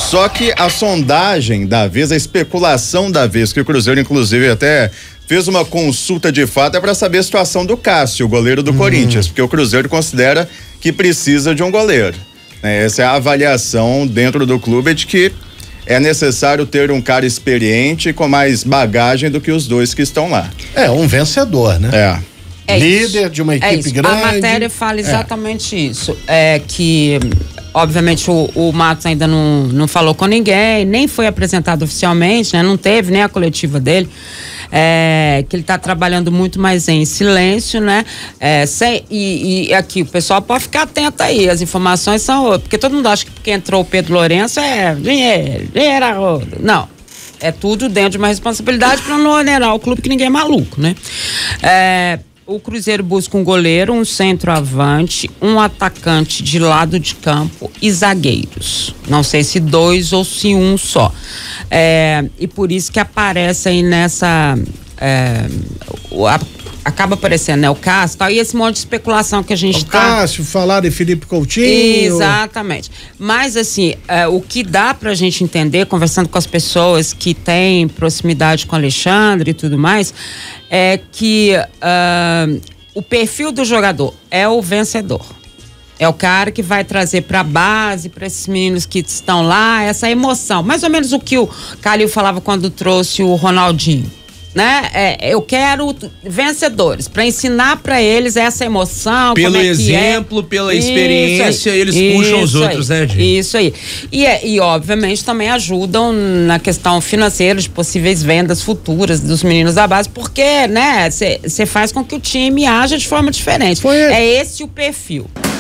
Só que a sondagem da vez, a especulação da vez, que o Cruzeiro inclusive até fez uma consulta de fato, é para saber a situação do Cássio, o goleiro do Corinthians, porque o Cruzeiro considera que precisa de um goleiro. Essa é a avaliação dentro do clube, de que é necessário ter um cara experiente com mais bagagem do que os dois que estão lá. É, um vencedor, né? Líder isso. De uma equipe grande. A matéria fala exatamente isso. É que, obviamente, o Matos ainda não falou com ninguém, nem foi apresentado oficialmente, né? Não teve nem a coletiva dele. Que ele está trabalhando muito mais em silêncio, né? E aqui o pessoal pode ficar atento aí, as informações são, porque todo mundo acha que porque entrou o Pedro Lourenço é dinheiro. Não, é tudo dentro de uma responsabilidade para não onerar o clube, que ninguém é maluco, né? O Cruzeiro busca um goleiro, um centroavante, um atacante de lado de campo e zagueiros. Não sei se 2 ou se 1 só. E por isso que aparece aí nessa... acaba aparecendo, né? O Cássio e tal, e esse monte de especulação que a gente tá... O Cássio, falar de Felipe Coutinho... Exatamente. Mas, assim, o que dá pra gente entender, conversando com as pessoas que têm proximidade com o Alexandre e tudo mais, é que o perfil do jogador é o vencedor. É o cara que vai trazer pra base, pra esses meninos que estão lá, essa emoção. Mais ou menos o que o Calil falava quando trouxe o Ronaldinho. Né? Eu quero vencedores para ensinar para eles essa emoção. Pelo exemplo, pela experiência, eles puxam os outros, né, Di? Isso aí. E obviamente também ajudam na questão financeira de possíveis vendas futuras dos meninos da base, porque, né, você faz com que o time haja de forma diferente. É esse o perfil.